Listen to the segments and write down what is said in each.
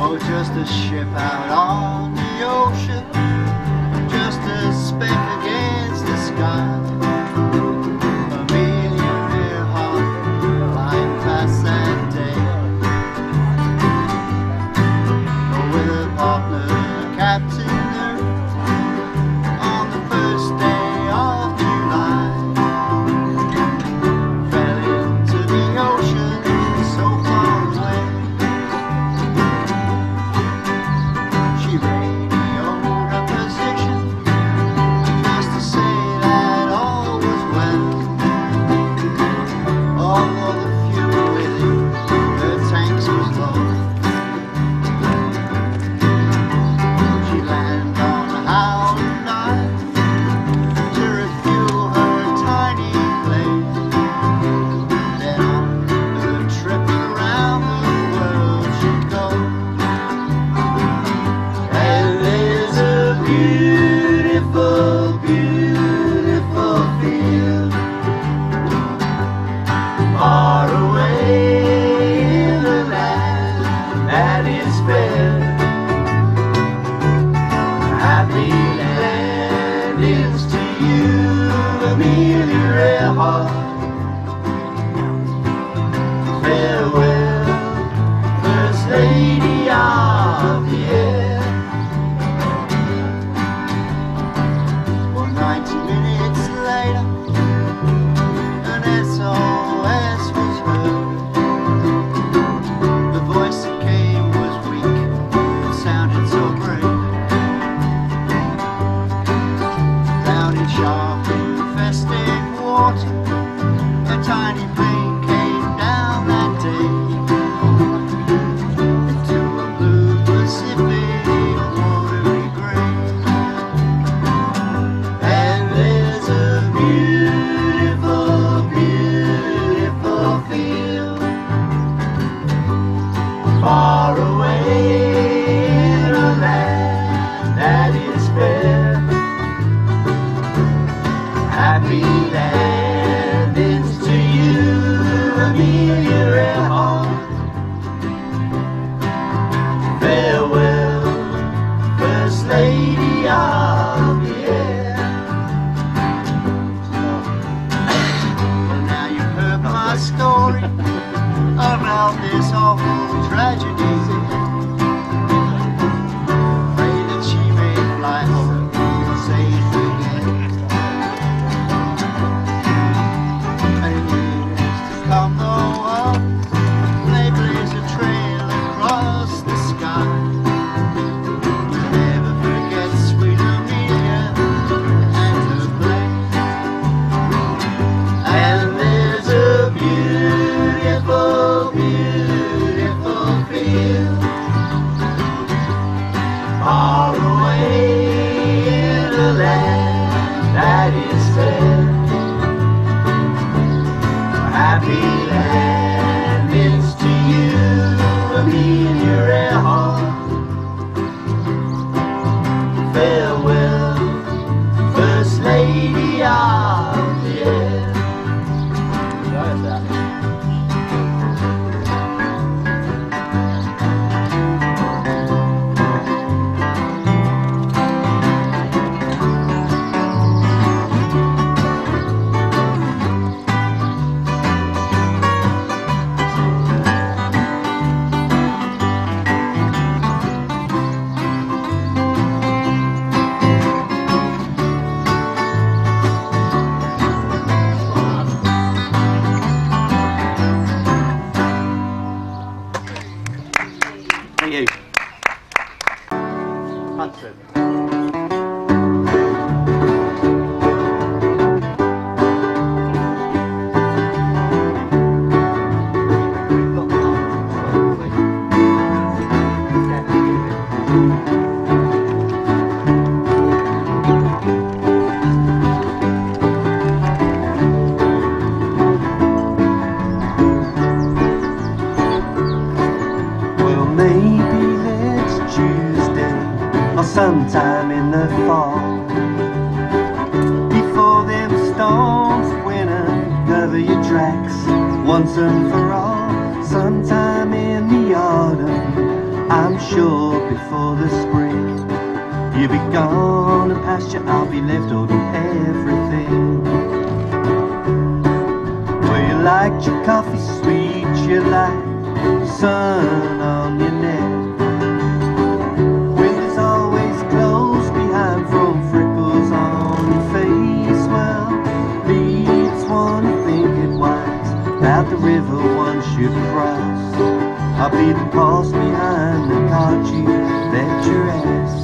or just a ship out on the ocean, just a speck against the sky. Amelia Earhart flying past that day, with a partner, Captain Nerd, on the first day of July. Fell into the ocean so far away. She radioed her position just to say that all was well. All of the fuel within her tanks was low. She landed on a howling dive to refuel her tiny plane. Then on her trip around the world she'd go. And there's a beautiful, beautiful field far away in the land that is fair. Happy landings to you, Amelia Earhart. Farewell, First Lady of the Air. Well, 90 minutes later, an SOS was heard. The voice that came was weak, it sounded so brave. Down in shark-infested water, a tiny plane came down that day into a blue Pacific watery grave. And there's a beautiful, beautiful field far away in a land that is fair. Happy landings to you, Amelia Earhart. Farewell, First Lady of the Air. Well, now you've heard my story about this awful tragedy. Pray that she may fly home safe again. And in years to come, the world may blaze a trail across the sky. We'll never forget sweet Amelia and her play. And there's a beautiful, beautiful field far away in a land that is fair. Happy landings to you, Amelia Earhart. Farewell, First Lady of the Air. Thank you. Hudson. Well, maybe next Tuesday or sometime in the fall, before them storms winter cover your tracks once and for all. Sometime in the autumn, I'm sure before the spring. You'll be gone and pasture, I'll be left holding everything. Well, you liked your coffee sweet, you like the sun on your neck. Windows always closed behind from freckles on your face. Well, leads one thinking wise about the river one should cross. I'll be the pause behind the card you bet your ass.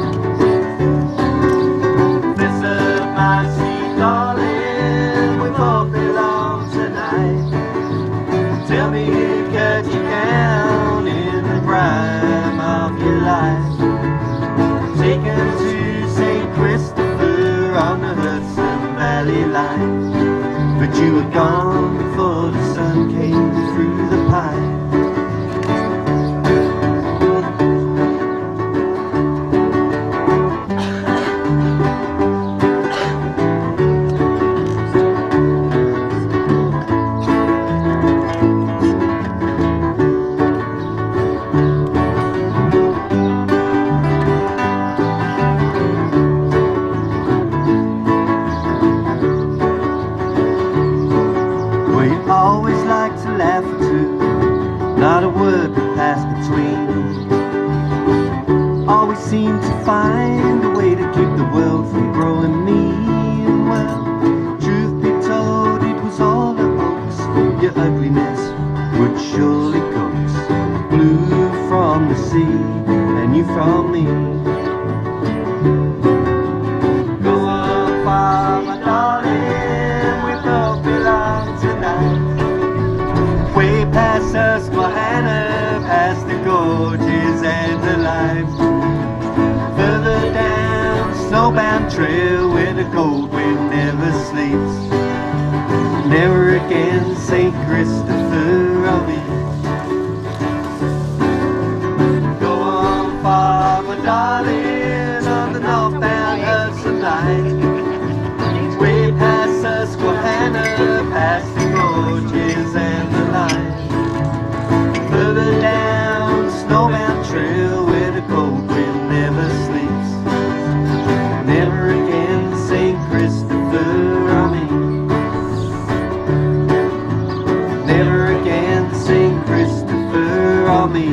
Listen, my sweet darling, we both belong tonight. Tell me who cut you down in the prime of your life. Taken to St. Christopher on the Hudson Valley line, but you were gone before the sun came through the pine. Always like to laugh or two, not a word would pass between. Always seem to find a way to keep the world from growing mean. Well, truth be told, it was all a hoax. Your ugliness would surely coax blue from the sea and you from me. Go on far, my darling, we both belong tonight. Way past Susquehanna, past the gorges and the life. Further down, snowbound trail where the cold wind never sleeps. Never again, St. Christopher of me. Go on far, my darling, on the northbound Hudson line. Way past Susquehanna, past the gorges and the line. Further down, snowbound trail where the cold wind never sleeps. Never again, St. Christopher on me. Never again, St. Christopher on me.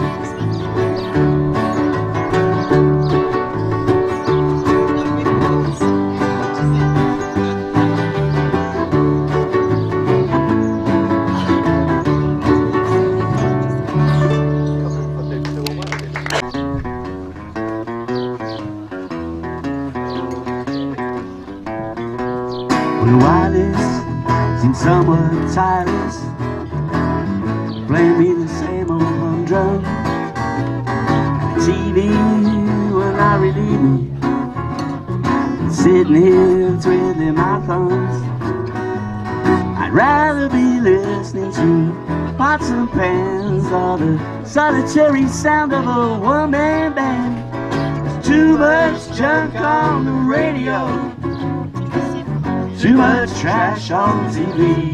When wireless seems somewhat tireless, playing me the same old humdrum. TV will not relieve me, sitting here twiddling my thumbs. I'd rather be listening to pots and pans or the solitary sound of a one-man band. There's too much junk on the radio, too much trash on TV.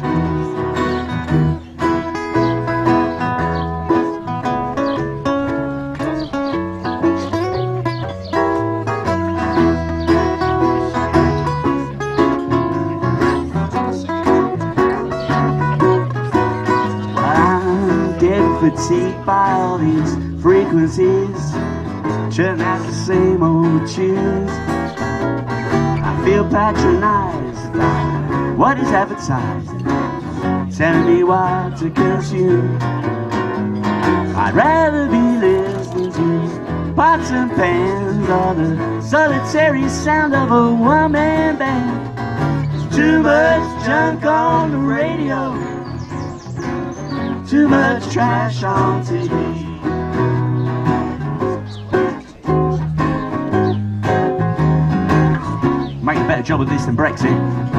I'm getting fatigued by all these frequencies, churning out the same old tunes. I feel patronized by what is advertised, telling me what to consume. I'd rather be listening to pots and pans or the solitary sound of a one-man band. There's too much junk on the radio, too much trash on TV. Make a better job of this than Brexit.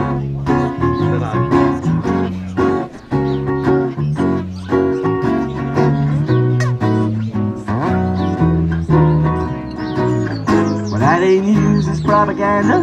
Well, that ain't news, it's propaganda.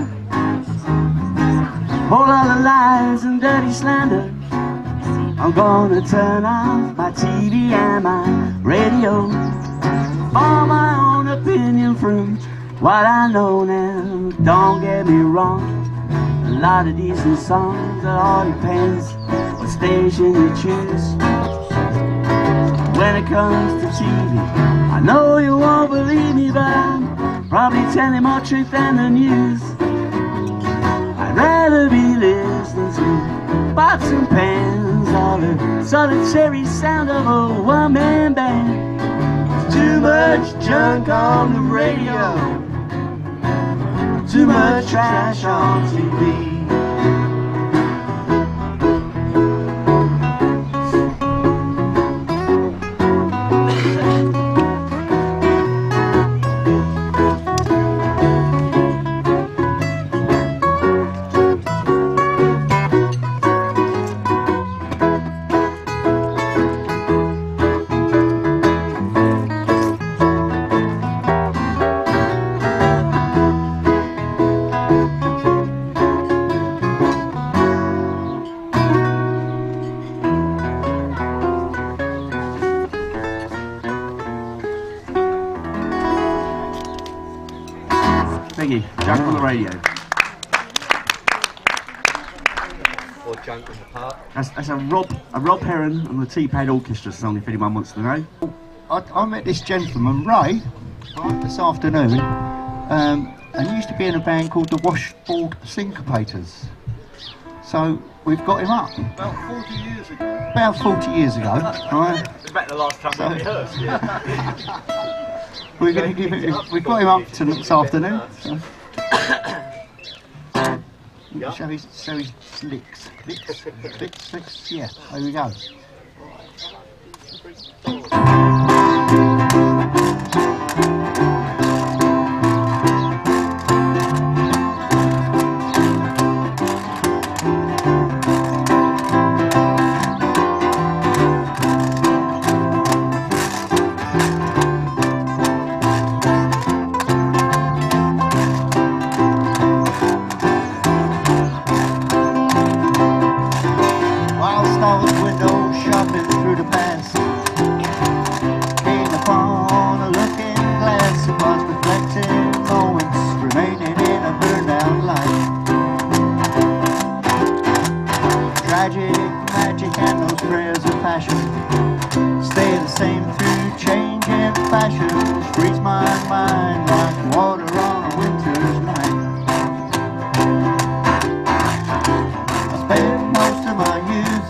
Whole lot of lies and dirty slander. I'm gonna turn off my TV and my radio. form my own opinion from what I know now. Don't get me wrong, a lot of decent songs, it all depends what station you choose. When it comes to TV, I know you won't believe me, but I'm probably telling more truth than the news. I'd rather be listening to pots and pans, or the solitary sound of a one-man band. There's too much junk on the radio, too much trash on TV. Thank you. Junk on the radio. Or Junk in the Park. That's a Rob Heron and the T-Pad Orchestra song, if anyone wants to know. I met this gentleman, Ray, right, this afternoon, and he used to be in a band called the Washboard Syncopators. So we've got him up. About 40 years ago. About 40 years ago, right? It's about the last time we rehearsed, yeah. We're going to give it. We've got him up to this afternoon. So. Show his licks. Yeah, there we go. Magic and those prayers of passion stay the same through changing fashions. Freeze my mind like water on a winter's night. I spent most of my youth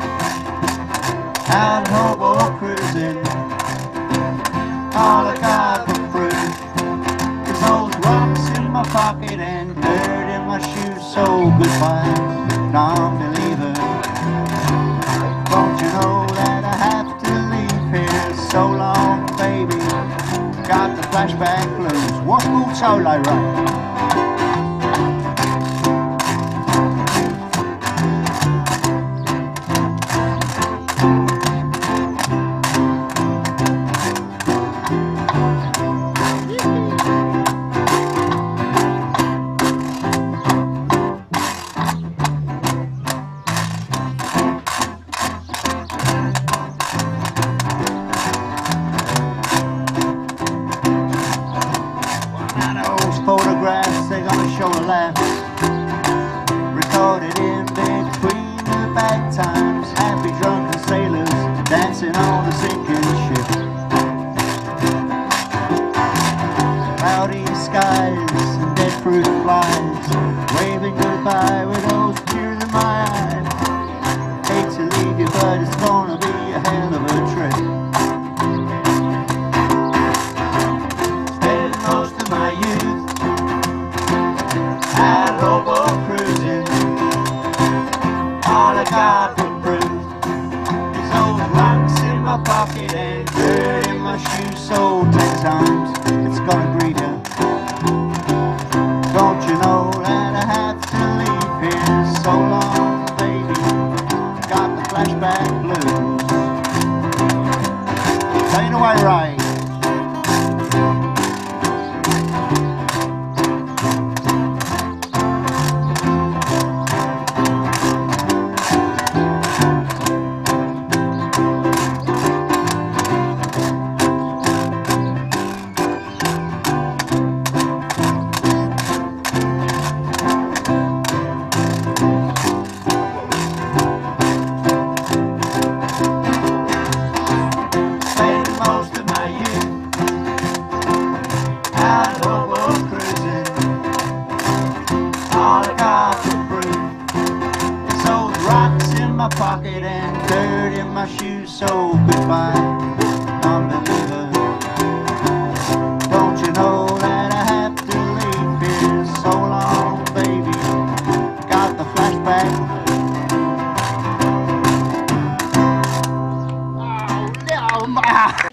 out hobo cruising. All I got for fruit is those rocks in my pocket and dirt in my shoes. So goodbye, non-believer. Don't you know that I have to leave here so long, baby? Got the flashback blues. What's called solo, right? Photographs, they're gonna show a laugh, recorded in between the bad times. Happy drunken sailors dancing on a sinking ship. Cloudy skies and dead fruit flies, waving goodbye with those tears in my eyes. Hate to leave you, but it's gonna be a hell of a trip. Spend most of my youth at hobo cruising. All I got for proof is those rocks in my pocket and dirt in my shoes. So 10 times it's gonna greet you. Don't you know that I have to leave here so long, baby? Got the flashback blues. Take it away, Ray. fine, unbeliever. Don't you know that I have to leave here so long, baby? Got the flashback. Oh, no, my.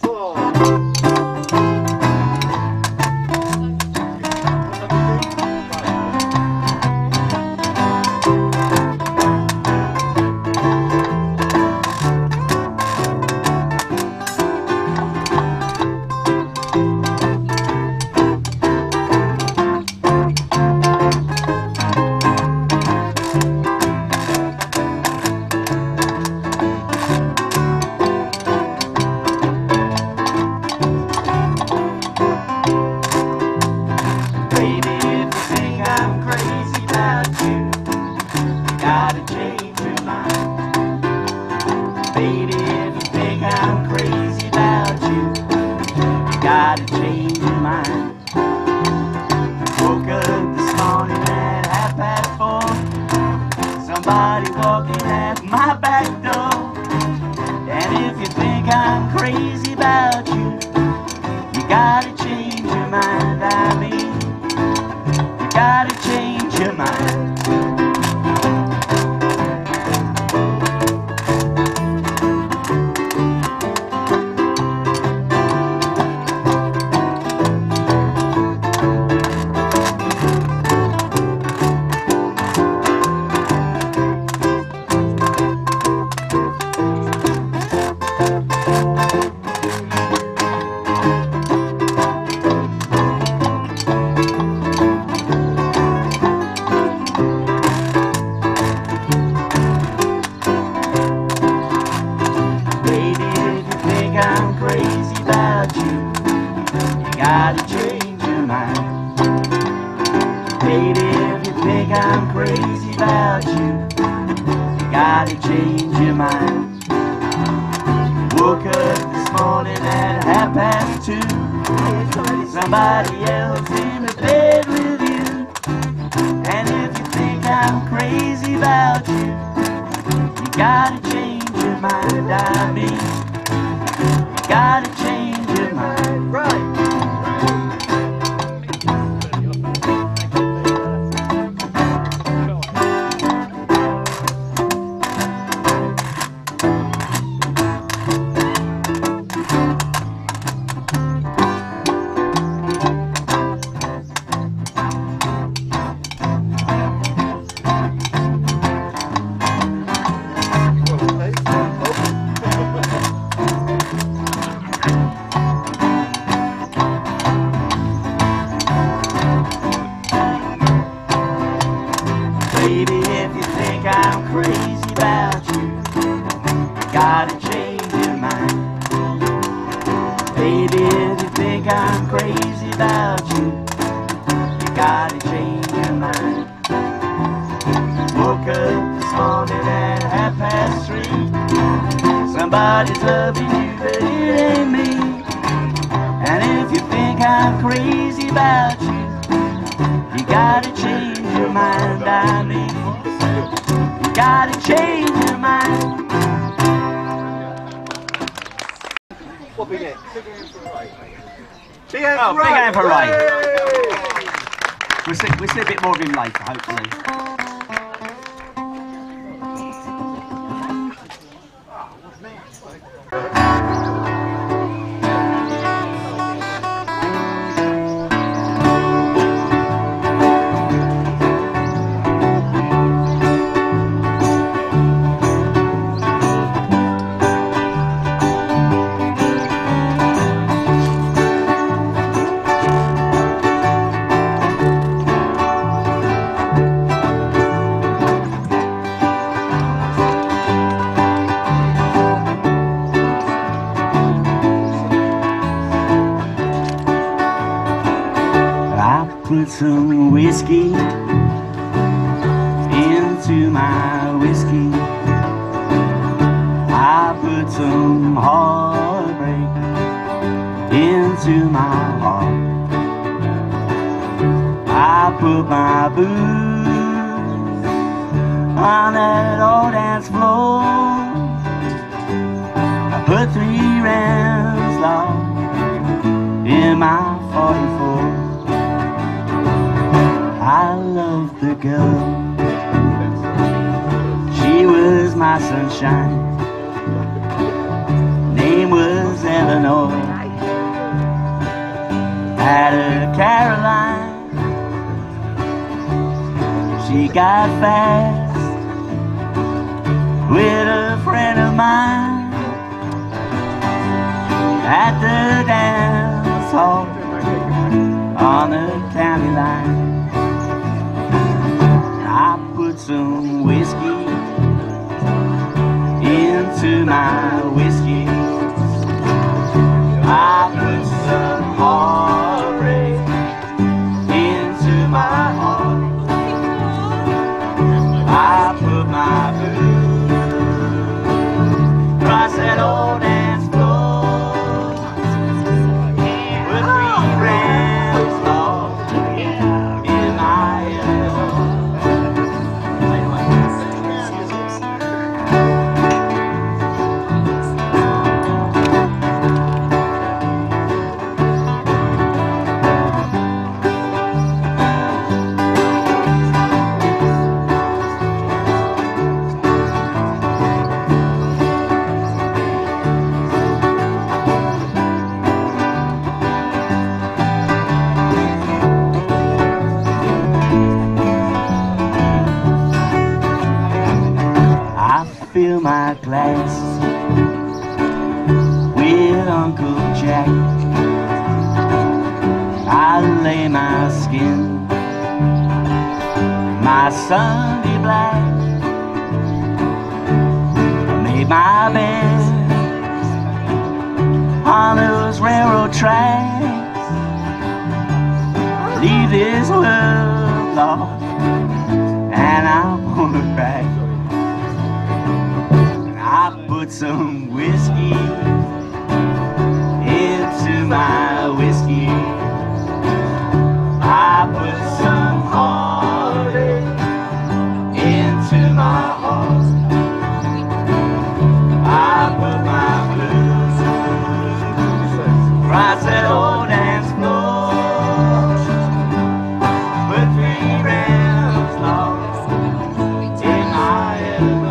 Baby, if you think I'm crazy about you, you gotta change your mind. Woke up this morning at 4:30. Somebody walking at my back door. And if you think I'm crazy about you, you gotta change your mind. I mean, you gotta change your mind. I'm crazy about you, you gotta change your mind. Baby, if you think I'm crazy about you, you gotta change your mind. Woke up this morning at 2:30. Somebody else in the bed with you. And if you think I'm crazy about you, you gotta change your mind. I mean, gotta change your mind. Right. Baby, if you think I'm crazy about you, you gotta change your mind. Baby, if you think I'm crazy about you, you gotta change your mind. Woke up this morning at 3:30. Somebody's loving you, but it ain't me. And if you think I'm crazy about you, you gotta change your mind. I mean, you gotta change your mind. What big next? Big hand for Ray. Big hand for Ray. We'll see a bit more of him later, hopefully. Put some whiskey into my whiskey. I put some heartbreak into my heart. I put my boots on that old dance floor. I put 3 free rims, Lord, in my 44. I love the girl, she was my sunshine. Name was Eleanor. Had a Caroline. She got fast with a friend of mine at the dance hall on the county line. I put some whiskey into my whiskey. I put some heartbreak into my heart. I put my blues across that old dance floor with three rams, Lord, in my fill my glass with Uncle Jack. I lay my skin, my Sunday black. I made my bed on those railroad tracks. Leave this world, Lord, and I want it back. I put some whiskey into my whiskey. I put some heartache into my heart. I put my blues across that old dance floor with three rams, Lord, in my head.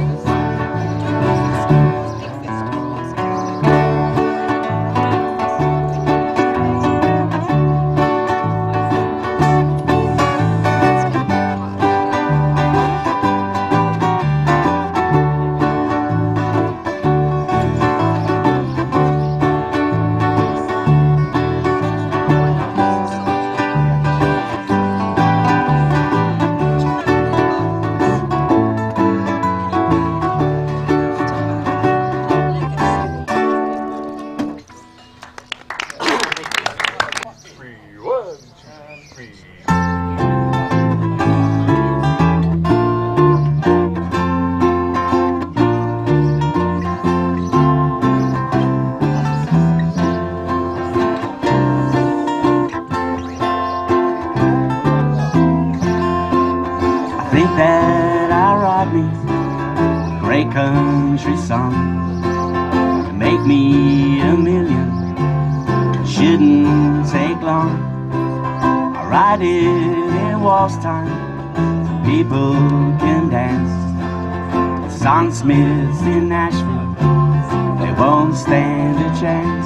Think that I write me a great country song to make me a million. Shouldn't take long. I write it in waltz time so people can dance. The songsmiths in Nashville, they won't stand a chance.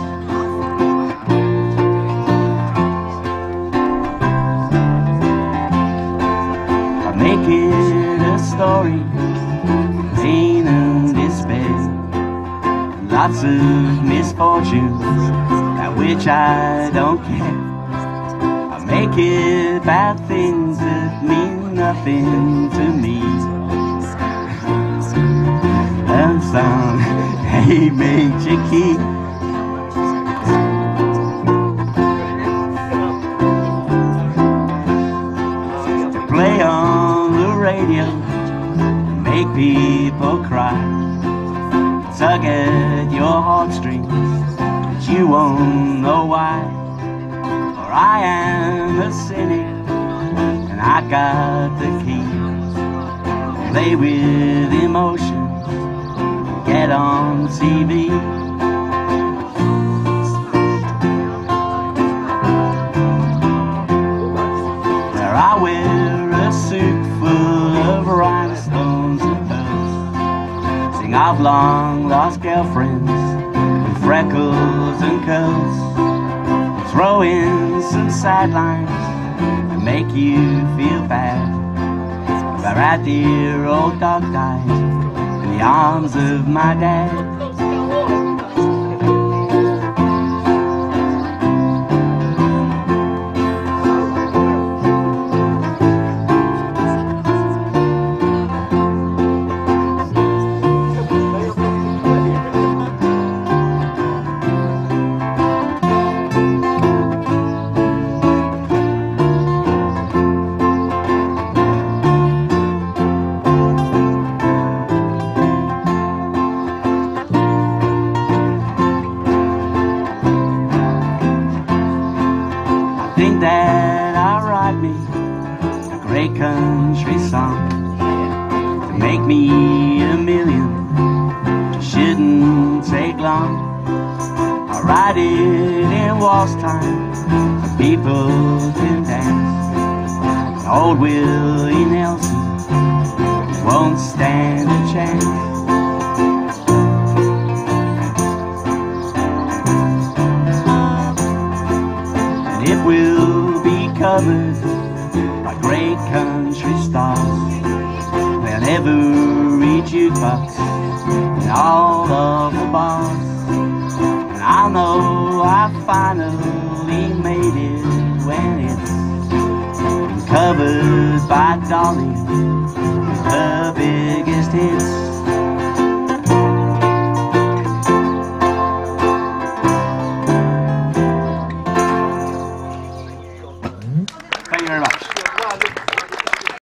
Make it a story, pain and despair, lots of misfortunes, at which I don't care. I make it about things that mean nothing to me. A song, hey, Major Key. Play on the radio, make people cry, tug at your heartstrings, but you won't know why. For I am a cynic, and I got the key. Play with emotion, get on TV. of long-lost girlfriends with freckles and curls. Throw in some sidelines and make you feel bad. But right dear old dog died in the arms of my dad. I think that I'll write me a great country song to make me a million. It shouldn't take long. I'll write it in waltz time so people can dance. Old Willie Nelson won't stand a chance. It will be covered by great country stars. They'll every jukebox and all of the bars. And I know I finally made it when it's been covered by Dolly with the biggest hits. Thank you very much.